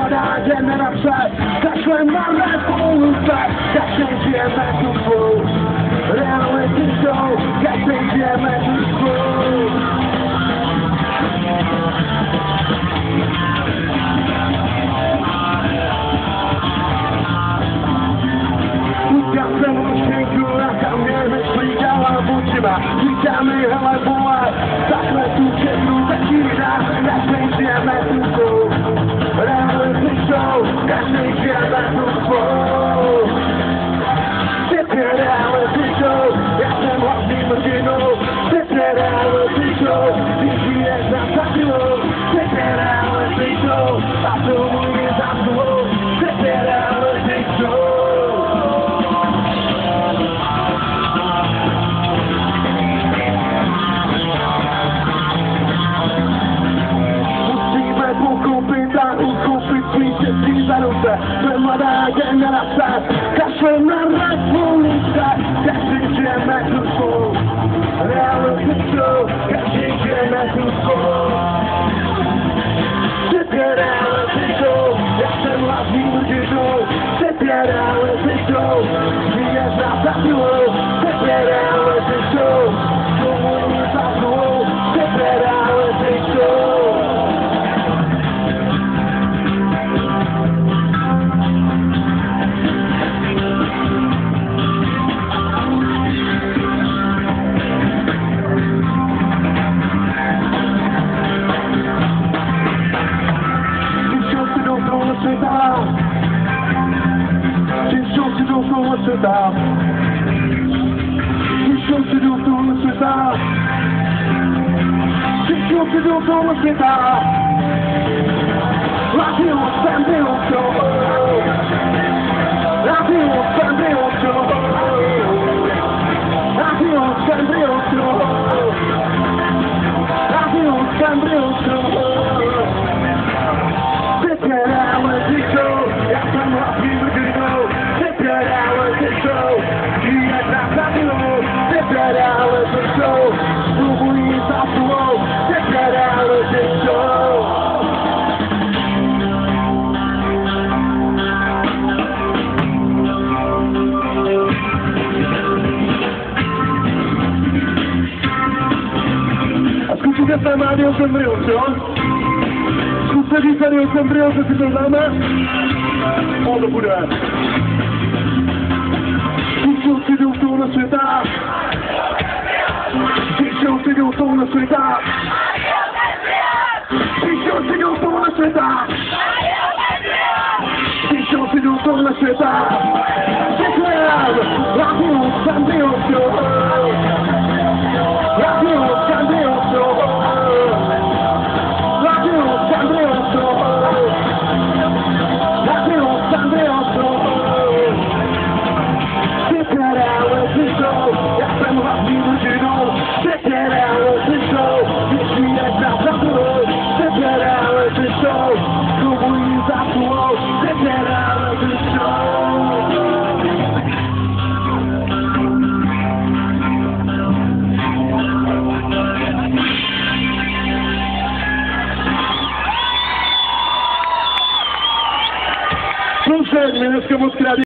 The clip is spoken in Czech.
mladá generace, kašlem na revoluce, každý žijeme tu svou reality show, každý žijeme tu svou. Udělal jsem účtenku a kam mě myslí hlavu třeba, vítáme hele vole, takhle tu všechnu začíná, každý žijeme tu svou reality show, každý žijeme tu svou. Teď je reality show, já jsem hlavní mrdinou, teď je reality show, když žiješ na zatilou, teď je reality show, a to můj je zásluhou, teď je reality show. Jsme mladá generace, kašlem na revoluce, každý žijeme tu svou reality show, každý žijeme tu svou. Teď je reality show, já jsem hlavní mrdinou, teď je reality show, žiješ na zatilou, teď je reality show, tomu je zásluhou, teď je reality show. Světa. Přišel si do tohle světa. Přišel si do tohle světa. Radio jsem byl to. Radio jsem byl to. Radio jsem byl to. Radio jsem byl to. Teď je reality show, já jsem hlavní mrdinou. Teď je reality show, žiješ na zatilou. Teď je reality show, slubují zásluhou. Teď je reality show. A zkusíte tam Radio Sembril, co? Zkuste říct Radio Sembril, že si to známe? O, to bude. Přišel si do tohle světa. Přišel si do tohle světa. Přišel si do tohle světa. Přišel si do tohle světa. Radio Sembril, co? Radio Sembril, co? Radio Sembril, co? Radio Sembril, co? Teď je reality show, já jsem hlavní mrdinou. Teď je reality show, když žiješ na zatilou. Teď je reality show, slubují zásluhou. Teď je reality show. Slušaj, mě dneska moc krát